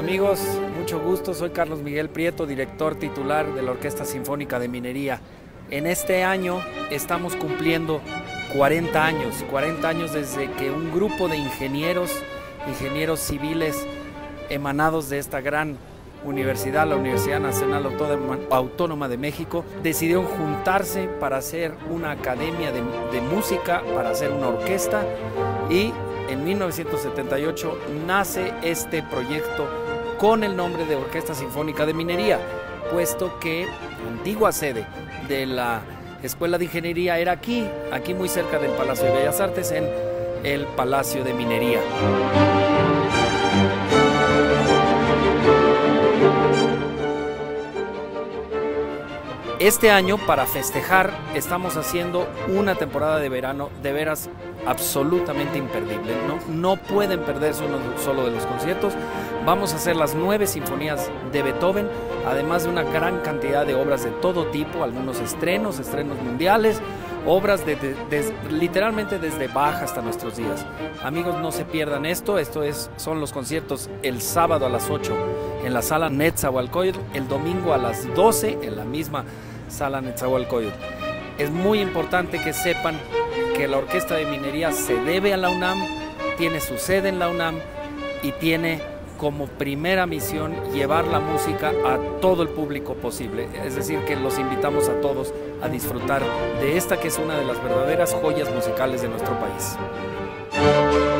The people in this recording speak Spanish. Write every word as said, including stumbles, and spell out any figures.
Amigos, mucho gusto, soy Carlos Miguel Prieto, director titular de la Orquesta Sinfónica de Minería. En este año estamos cumpliendo cuarenta años, cuarenta años desde que un grupo de ingenieros, ingenieros civiles emanados de esta gran universidad, la Universidad Nacional Autónoma de México, decidieron juntarse para hacer una academia de, de música, para hacer una orquesta, y en mil novecientos setenta y ocho nace este proyecto con el nombre de Orquesta Sinfónica de Minería, puesto que la antigua sede de la Escuela de Ingeniería era aquí, aquí muy cerca del Palacio de Bellas Artes, en el Palacio de Minería. Este año, para festejar, estamos haciendo una temporada de verano de veras absolutamente imperdible. No, no pueden perderse uno solo de los conciertos. Vamos a hacer las nueve sinfonías de Beethoven, además de una gran cantidad de obras de todo tipo, algunos estrenos, estrenos mundiales, obras de, de, de, literalmente desde Bach hasta nuestros días. Amigos, no se pierdan esto. Esto es, son los conciertos el sábado a las ocho en la sala Netzahualcóyotl, el domingo a las doce en la misma sala Netzahualcóyotl. Es muy importante que sepan que la Orquesta de Minería se debe a la UNAM, tiene su sede en la UNAM y tiene como primera misión llevar la música a todo el público posible. Es decir, que los invitamos a todos a disfrutar de esta que es una de las verdaderas joyas musicales de nuestro país.